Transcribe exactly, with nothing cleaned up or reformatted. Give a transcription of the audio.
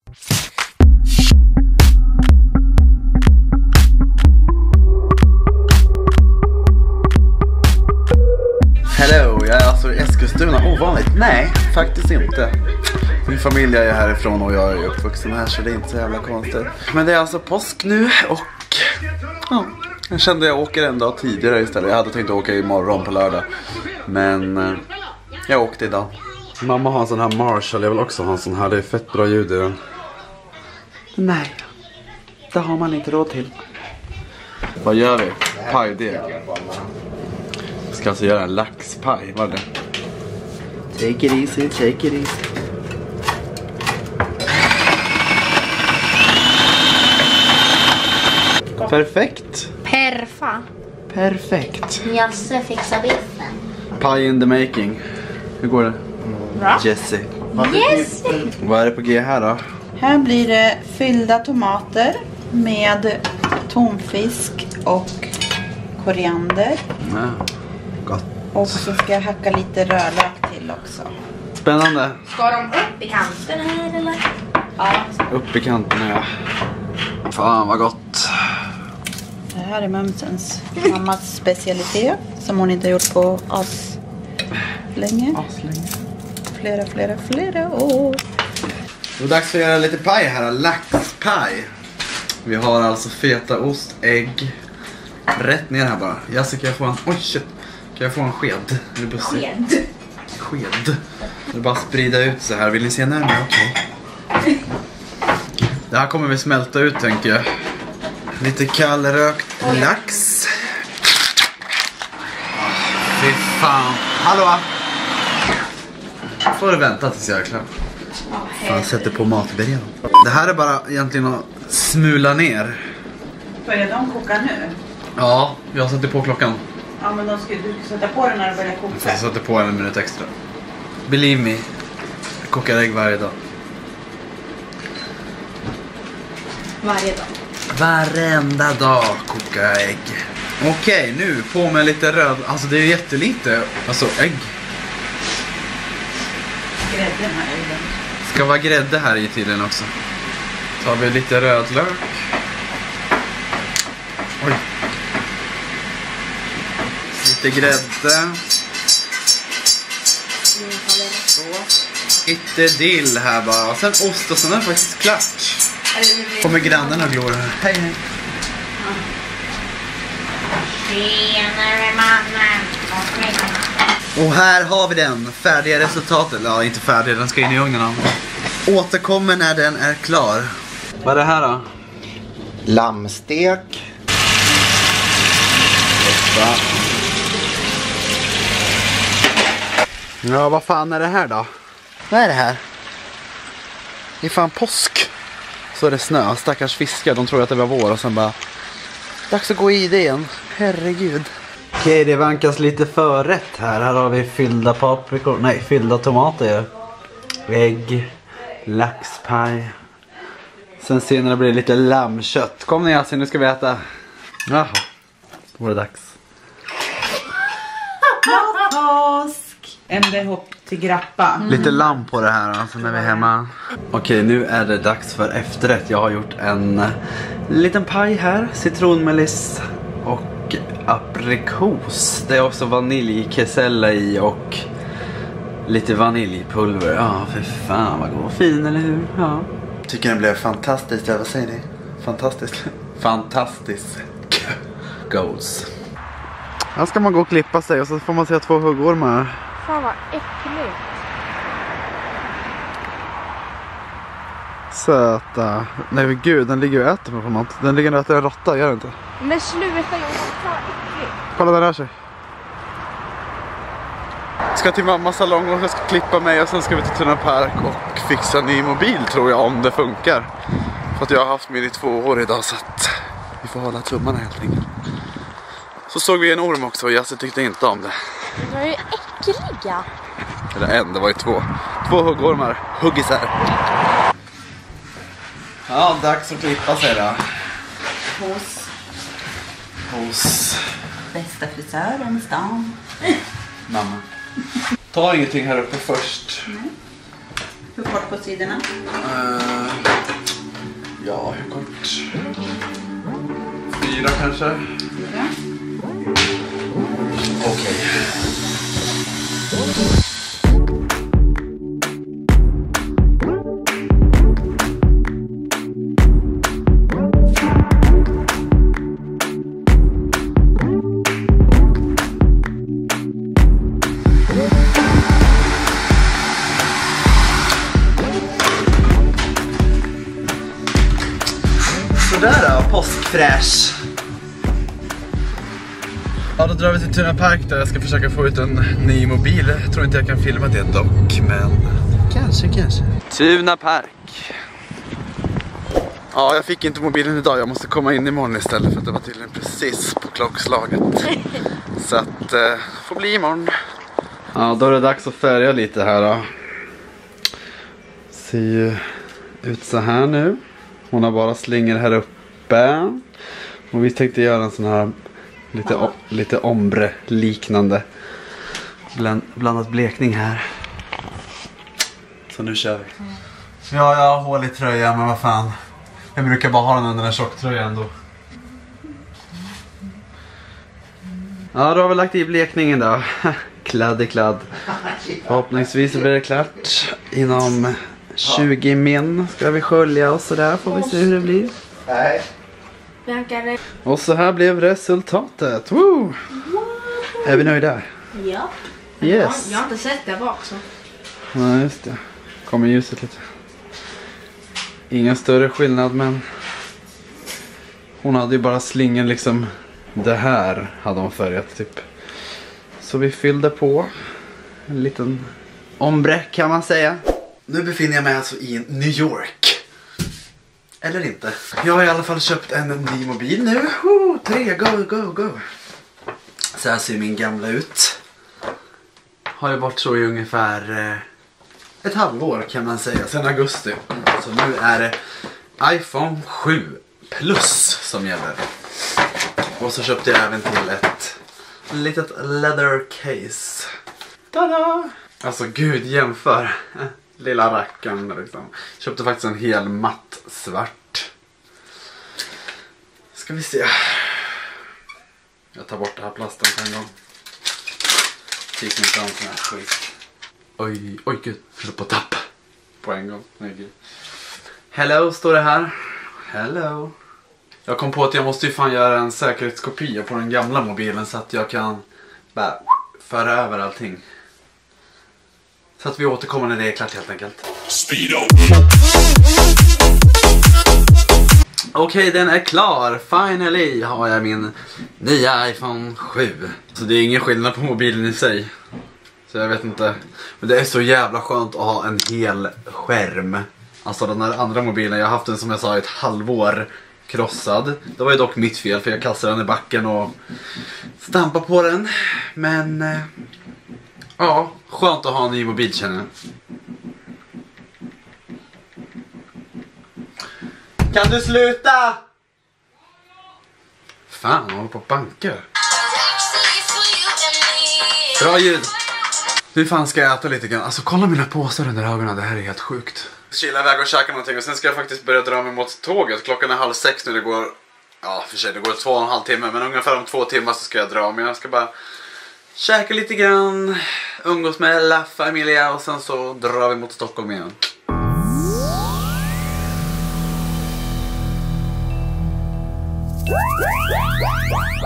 Hello, jag är alltså i Eskilstuna. Ovanligt? Nej, faktiskt inte. Min familj är härifrån och jag är uppvuxen här, så det är inte så jävla konstigt. Men det är alltså påsk nu och ja, jag kände att jag åker en dag tidigare istället. Jag hade tänkt åka imorgon på lördag, men eh, jag åkte idag. Mamma har en sån här Marshall, jag vill också ha en sån här. Det är fett bra ljud i den. Nej, det har man inte råd till. Vad gör vi? Pajdeg. Jag ska alltså göra en laxpaj, vad är det? Take it easy, take it easy. Perfekt. Perfa. Perfekt. Jasse fixar biffen. Pie in the making. Hur går det? Bra. Jesse. Yes. Vad är det på G här då? Här blir det fyllda tomater med tonfisk och koriander. Ja, gott. Och så ska jag hacka lite rödlök till också. Spännande. Ska de upp i kanten här eller? Ja. Upp i kanten, ja. Fan vad gott. Det här är mumsens mammas specialitet som hon inte har gjort på as länge. As länge. Flera, flera, flera år. Det är dags för att göra lite paj här. Laxpaj. Vi har alltså fetaost, ägg. Rätt ner här bara. Jasse, kan jag få en... Oj, shit. Kan jag få en sked? Är det bussig? Sked. Sked. Det är bara sprida ut så här. Vill ni se närmare? Okej. Okay. Det här kommer vi smälta ut, tänker jag. Lite kallrökt lax. Fy fan. Hallå? Får du vänta tills jag är klar. Fan, sätter på matberedningen. Det här är bara egentligen att smula ner. Börjar de koka nu? Ja, jag sätter på klockan. Ja, men de ska du sätta på den när det börjar koka. Jag sätter på en minut extra. Believe me. Jag kokar ägg varje dag. Varje dag. Varenda dag kokar jag ägg. Okej, nu på med lite röd. Alltså det är jättelite. Alltså ägg. Grädden här i den. Ska vara grädde här i tiden också. Tar vi lite rödlök. Oj. Lite grädde. Så. Lite dill här bara. Och sen ost och sen är det faktiskt klart. Kommer grannen och glor här. Hej hej. Tjenare mannen. Och här har vi den. Färdiga resultatet. Ja, inte färdig. Den ska in i ugnen. Återkommer när den är klar. Vad är det här då? Lammstek. Ja, vad fan är det här då? Vad är det här? Det är fan påsk. Så är det snö. Stackars fiskar. De tror att det var vår och sen bara... Dags att gå i det igen. Herregud. Okej, det vankas lite förrätt här. Här har vi fyllda paprikor. Nej, fyllda tomater. Ägg. Laxpaj. Sen senare blir det lite lammkött. Kom ner alltså, nu ska vi äta. Jaha, då var det dags. Påsk! M D hopp till grappa. Mm. Lite lamm på det här alltså när vi är hemma. Okej, nu är det dags för efterrätt. Jag har gjort en liten paj här. Citronmeliss och aprikos. Det är också vaniljkesella i och lite vaniljpulver. Ja, för fan vad god. Fin, eller hur? Ja. Tycker den blev fantastiskt, vad säger ni? Fantastiskt. Fantastiskt. Goals. Här ska man gå och klippa sig och så får man se två huggormar. Fan vad äckligt. Söta. Nej men gud, den ligger och äter på något. Den ligger och äter en råtta, gör den inte? Men sluta, jag är så äckligt. Kolla, den rör sig. Ska till mammas salong och jag ska klippa mig och sen ska vi till Tuna Park och fixa ny mobil, tror jag, om det funkar. För att jag har haft min i två år idag, så att vi får hålla tummarna helt enkelt. Så såg vi en orm också och Jasse tyckte inte om det. De är ju äckliga. Eller en, det var ju två. Två huggormar, huggisar. Ja, dags att klippa sig då. Hos Hos bästa frisören i stan. mamma. Ta ingenting här uppe först. Hur kort på sidorna? Uh, Ja, hur kort? Fyra kanske? Fyra. Okej. Okay. Sådär då, påskfräsch. Ja, då drar vi till Tuna Park där jag ska försöka få ut en ny mobil. Jag tror inte jag kan filma det dock, men kanske, kanske. Tuna Park. Ja, jag fick inte mobilen idag. Jag måste komma in imorgon istället för att det var tydligen precis på klockslaget. Så att, eh, får bli imorgon. Ja, då är det dags att färga lite här då. Ser ju ut så här nu. Hon har bara slingor här uppe. Och vi tänkte göra en sån här lite, o- lite ombre liknande. Bland, blandat blekning här. Så nu kör vi. Ja, jag har hål i tröjan, men vad fan. Jag brukar bara ha den under en tjocktröja ändå. Ja, då har vi lagt i blekningen då. Kladd i kladd. Förhoppningsvis blir det klart inom tjugo min. Ska vi skölja och sådär, får vi se hur det blir. Nej. Och så här blev resultatet. Woo! Är vi nöjda? Ja. Yes. Jag har inte sett det bak så. Nej, just det. Kommer ljuset lite. Ingen större skillnad, men hon hade ju bara slingen liksom. Det här hade hon färgat typ. Så vi fyllde på en liten ombre kan man säga. Nu befinner jag mig alltså i New York. Eller inte. Jag har i alla fall köpt en ny mobil nu. Woo, tre, go, go, go. Så här ser min gamla ut. Har ju varit så i ungefär eh, ett halvår kan man säga. Sen augusti. Så nu är det iPhone sju Plus som gäller. Och så köpte jag även till ett litet leather case. Tada! Alltså gud, jämför. Lilla rackaren liksom. Köpte faktiskt en hel matt svart. Ska vi se. Jag tar bort det här plasten på en gång. Fick inte an sån här skit. Oj, oj gud. Jag höll på att tappa. På en gång. Nej gud. Hello står det här. Hello. Jag kom på att jag måste ju fan göra en säkerhetskopia på den gamla mobilen så att jag kan bara föra över allting. Så att vi återkommer när det är klart helt enkelt. Speedo. Okej, okay, den är klar. Finally har jag min nya iPhone sju. Så det är ingen skillnad på mobilen i sig. Så jag vet inte. Men det är så jävla skönt att ha en hel skärm. Alltså den här andra mobilen, jag har haft den som jag sa i ett halvår krossad. Det var ju dock mitt fel för jag kastade den i backen och stampade på den. Men eh, ja, skönt att ha en ny mobil känner jag. Kan du sluta? Fan, jag håller på att banka. Bra ljud. Hur fan ska jag äta lite grann? Alltså kolla mina påsar under ögonen, det här är helt sjukt. Chilla iväg och käka någonting och sen ska jag faktiskt börja dra mig mot tåget. Klockan är halv sex nu, det går, ja för sig det går två och en halv timme. Men ungefär om två timmar så ska jag dra mig. Jag ska bara käka lite grann, umgås med La Familia och sen så drar vi mot Stockholm igen. What?